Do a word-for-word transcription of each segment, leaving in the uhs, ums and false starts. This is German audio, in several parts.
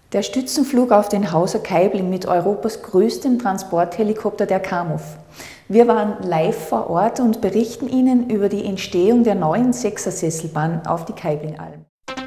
Der Stützenflug auf den Hauser Kaibling mit Europas größtem Transporthelikopter der Kamov. Wir waren live vor Ort und berichten Ihnen über die Entstehung der neuen Sechser-Sesselbahn auf die Kaibling-Alm.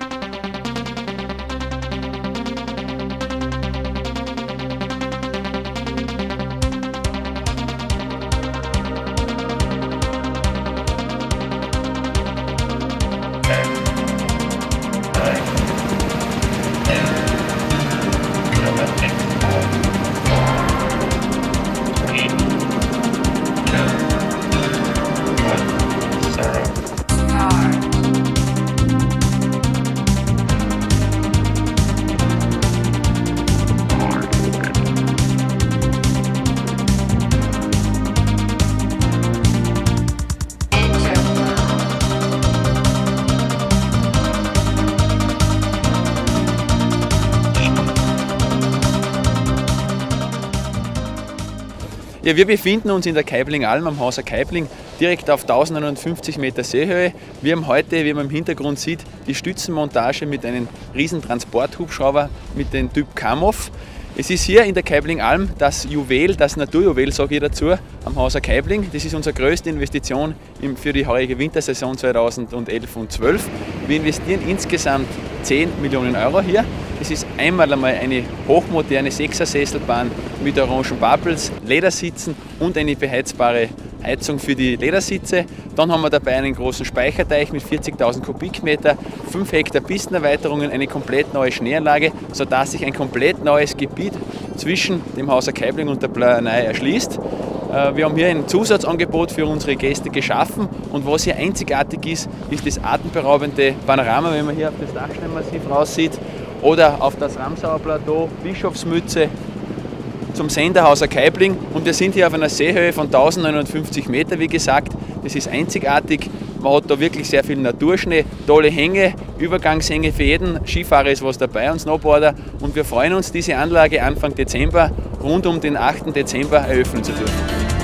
Ja, wir befinden uns in der Kaibling-Alm am Hauser Kaibling, direkt auf eintausendneunundfünfzig Meter Seehöhe. Wir haben heute, wie man im Hintergrund sieht, die Stützenmontage mit einem riesen Transporthubschrauber mit dem Typ Kamov. Es ist hier in der Kaibling-Alm das Juwel, das Naturjuwel, sage ich dazu, am Hauser Kaibling. Das ist unsere größte Investition für die heurige Wintersaison zweitausendelf und zwölf. Wir investieren insgesamt zehn Millionen Euro hier. Es ist einmal einmal eine hochmoderne Sechser-Sesselbahn mit orangen Bubbles, Ledersitzen und eine beheizbare Heizung für die Ledersitze. Dann haben wir dabei einen großen Speicherteich mit vierzigtausend Kubikmeter, fünf Hektar Pistenerweiterungen, eine komplett neue Schneeanlage, sodass sich ein komplett neues Gebiet zwischen dem Hauser Kaibling und der Plauerney erschließt. Wir haben hier ein Zusatzangebot für unsere Gäste geschaffen und was hier einzigartig ist, ist das atemberaubende Panorama, wenn man hier auf das Dachsteinmassiv raussieht, oder auf das Ramsauer Plateau, Bischofsmütze, zum Sender Hauser Kaibling, und wir sind hier auf einer Seehöhe von eintausendneunundfünfzig Meter, wie gesagt. Das ist einzigartig, man hat da wirklich sehr viel Naturschnee, tolle Hänge, Übergangshänge für jeden Skifahrer ist was dabei und Snowboarder, und wir freuen uns, diese Anlage Anfang Dezember, rund um den achten Dezember eröffnen zu dürfen.